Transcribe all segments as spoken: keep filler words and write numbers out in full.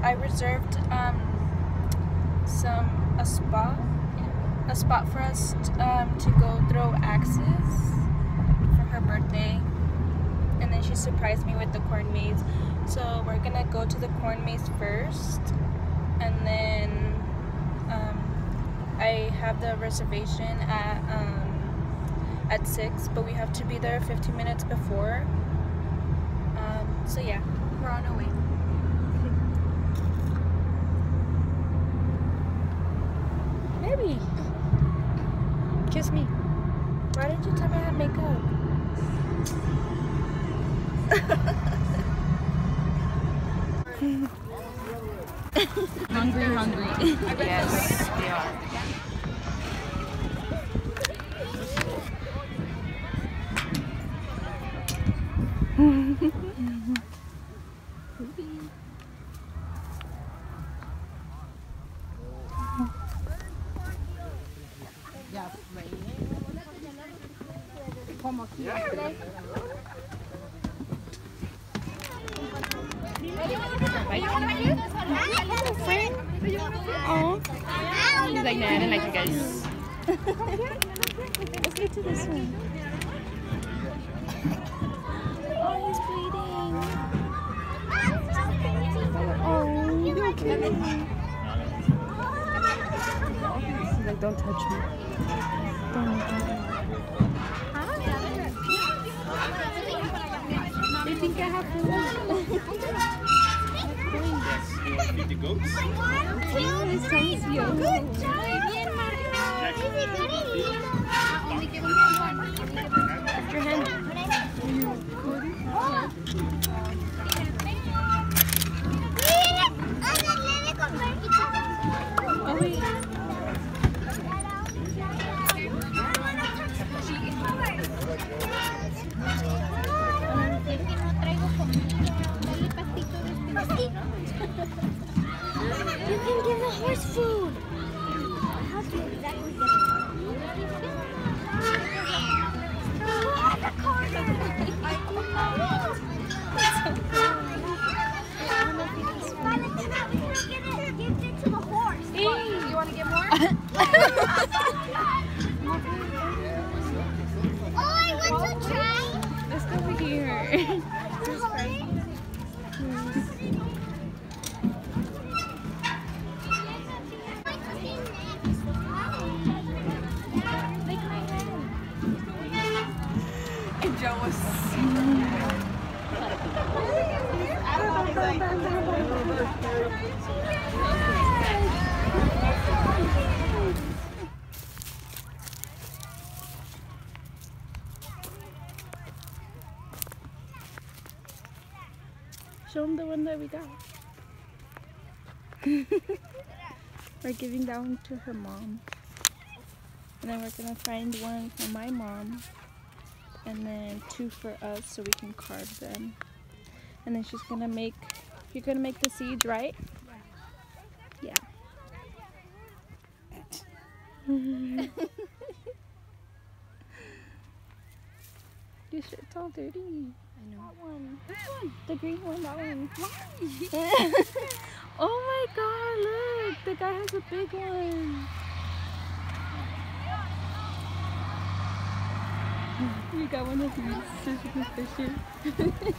I reserved um, some a spot, a spot for us um, to go throw axes for her birthday, and then she surprised me with the corn maze. So we're gonna go to the corn maze first, and then um, I have the reservation at um, at six, but we have to be there fifteen minutes before. Um, so yeah, we're on our way. Baby, kiss me. Why did you tell me I had makeup? Hungry, hungry. Yes, they are. Oh, he's like, nah, I didn't like you guys. Let's get to this one. Oh, he's bleeding. Oh, you okay? He's like, don't touch me. Don't. They think I have food. Yes, you want to feed the goats? It sounds yo. Good job. Only give me one. Lift your hand. Oh, wait. You can give the horse food. How do you exactly get it? Give it to the horse. You want to get more? Oh, I want to try. Let's go over here. Joe was Show them the one that we got. We're giving that one to her mom. And then we're gonna find one for my mom. And then two for us so we can carve them. And then she's gonna make, you're gonna make the seeds, right? Yeah. Your shirt's all dirty. I know. That one. Which one? The green one, that one. Why? Oh my god, look! The guy has a big one. You got one of these so you can fish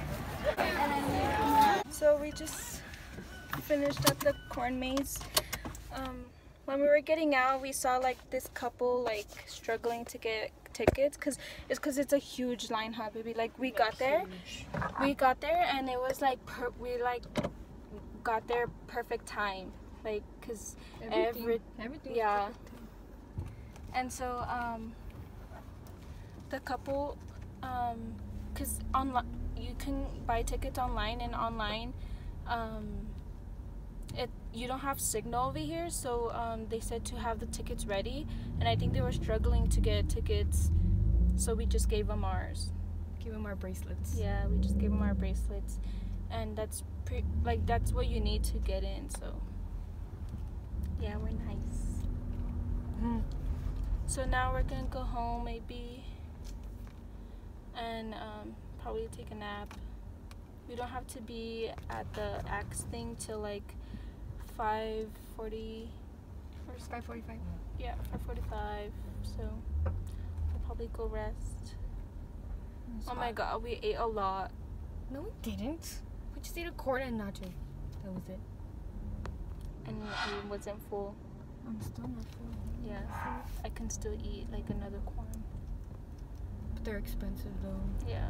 it. So we just finished up the corn maze. Um, when we were getting out, we saw like this couple like struggling to get tickets because it's because it's a huge line, huh, baby? Like we got there, we got there, and it was like per we like got there perfect time, like because every everything yeah. And so um. the couple, um, cause online you can buy tickets online, and online, um, it you don't have signal over here, so um, they said to have the tickets ready, and I think they were struggling to get tickets, so we just gave them ours. Give them our bracelets. Yeah, we just gave them our bracelets, and that's pre like that's what you need to get in. So yeah, we're nice. Mm. So now we're gonna go home maybe. And um, probably take a nap. we don't have to be at the axe thing till like five forty or five forty-five. yeah, five forty-five. So we'll probably go rest. Oh my god, we ate a lot. No, we didn't. We just ate a quarter and nacho. That was it. And it wasn't full. I'm still not full. Yeah, I can still eat like another corn. But they're expensive though. Yeah.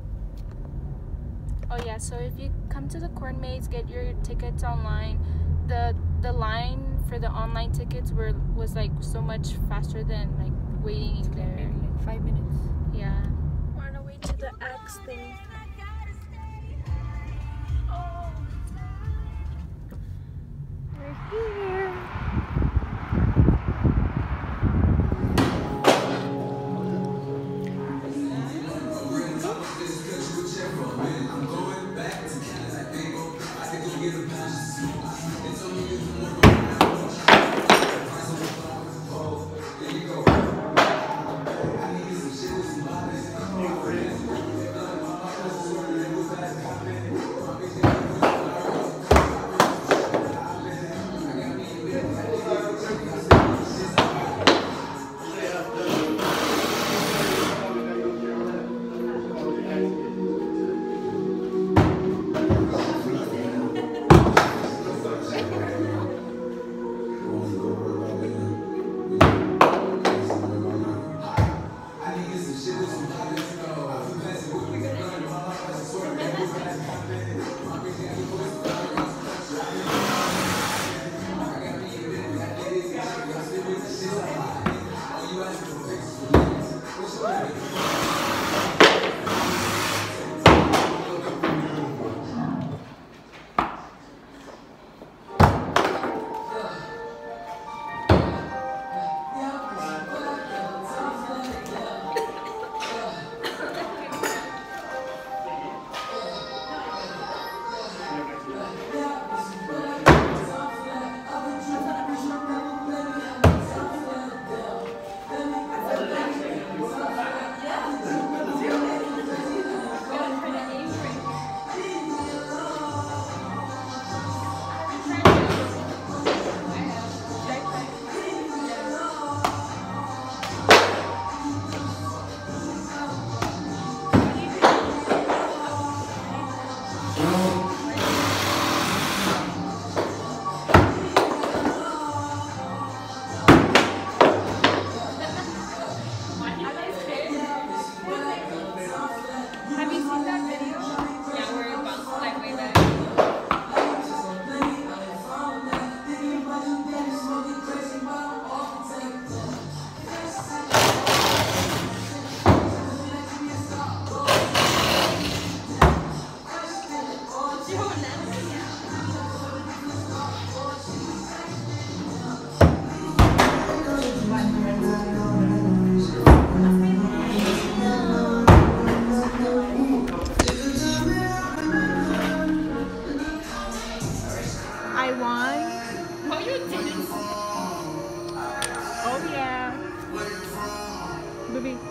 Oh yeah, so if you come to the corn maze, get your tickets online. The the line for the online tickets were was like so much faster than like waiting there. Maybe like five minutes. Yeah. We're on our way to the axe thing. Oh. We're here. I won. Oh, you didn't. Oh yeah. Baby.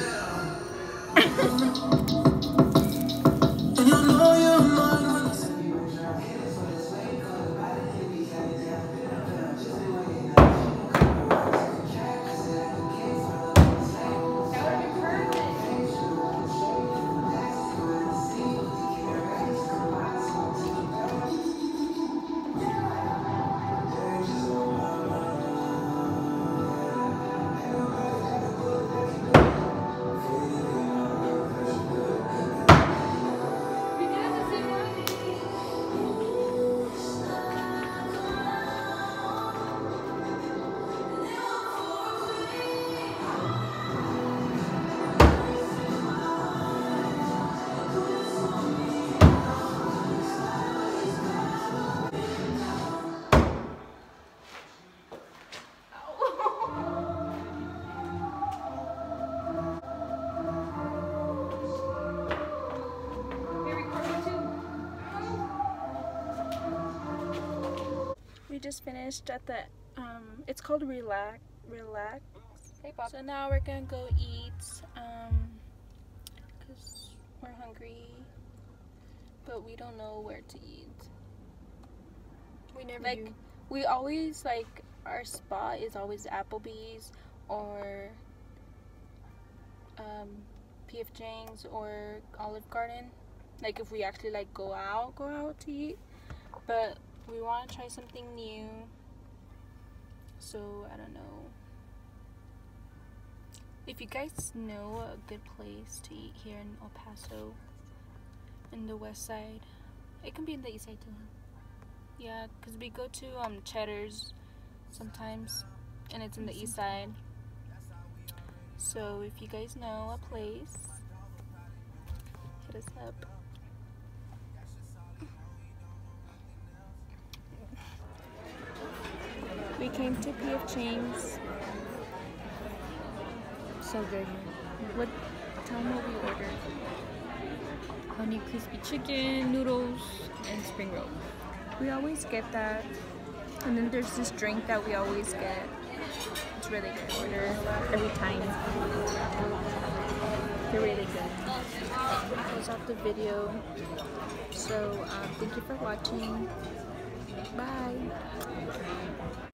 We just finished at the um it's called Relax Relax. Hey, Bob. So now we're gonna go eat um because we're hungry. but we don't know where to eat. We never Like, do. we always, like, our spot is always Applebee's or um, P F Chang's or Olive Garden. Like, if we actually, like, go out, go out to eat. But we want to try something new. So, I don't know. If you guys know a good place to eat here in El Paso, in the west side, it can be in the east side too. Yeah, because we go to um Cheddar's sometimes, and it's in the east side. So if you guys know a place, hit us up. We came to P F Chang's. So good. What? Tell me what we ordered. Honey crispy chicken, noodles, and spring roll. We always get that. And then there's this drink that we always get. It's really good. Order every time. They're really good. Close off the video. So um, thank you for watching. Bye.